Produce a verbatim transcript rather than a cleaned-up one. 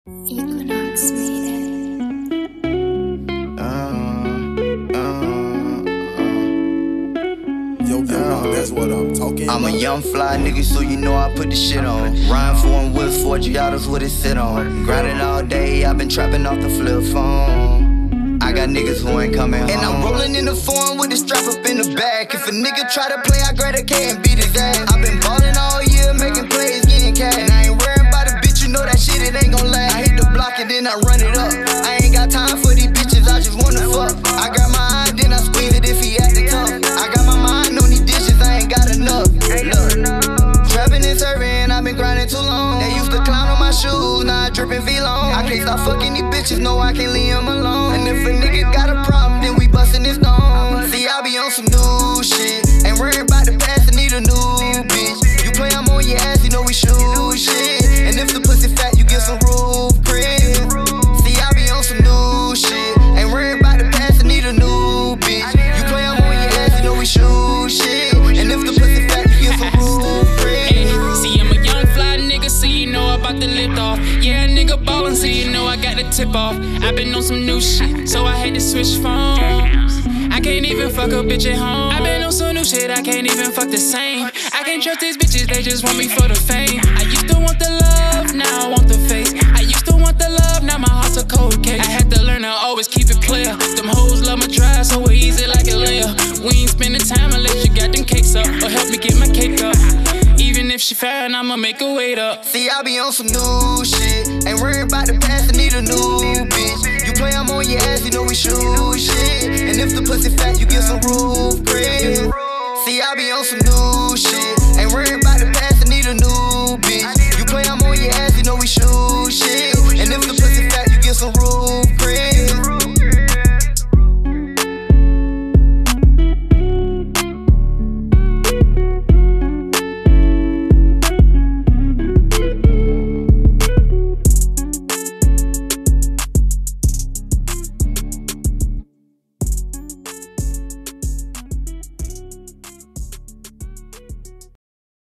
Equinox made it. Uh, uh, uh. Yo, yo, that's what I'm talking I'm about. a young fly nigga, so you know I put the shit on. Rhyme for him with four Giottos, what it sit on. Grinding all day, I've been trapping off the flip phone. I got niggas who ain't coming home. And I'm rolling in the foreign with the strap up in the back. If a nigga try to play, I grab a K and beat his ass. I've been ballin' all year, making plays, getting cash. And I ain't worried about a bitch, you know that shit, it ain't gon' last. I hit the block and then I run it up. I ain't got time for these bitches, I just wanna fuck. I got my eye, then I squeeze it if he acting tough. I got my mind on these dishes, I ain't got enough. Look, trapping and serving, I've been grinding too long. They used to clown on my shoes, now I drippin' V-long. I can't stop fucking these bitches, no, I can't leave them alone. And if a nigga got a problem, then we bustin' his dome. See, I be on some new shit, ain't worried about the past, I need a new bitch. You play, I'm on your ass, you know we shoot shit. And if the pussy fat, you get some roof credit. See, I be on some new shit, ain't worried about the past, I need a new bitch. You play, I'm on your ass, you know we shoot shit. And if the pussy fat, you get some roof credit. See, I'm a young fly nigga, so you know about the lift off. Yeah, nigga ballin', so you know I got the tip off. I been on some new shit, so I had to switch phones. I can't even fuck a bitch at home. I been on some new shit, I can't even fuck the same. I can't trust these bitches, they just want me for the fame. I used to want the love, now I want the face. I used to want the love, now my heart's a cold case. I had to learn to always keep it clear. Them hoes love my drive, so we easy like a layer. We ain't spending time unless you got them cakes up, or help me get my cake up. Even if she fine, I'ma make her wait up. See, I be on some new shit, ain't worried about the past, I need a new bitch. You play, I'm on your ass, you know we shoot shit. And if the pussy fat, you get some roof credit. See, I be on some new shit, ain't worried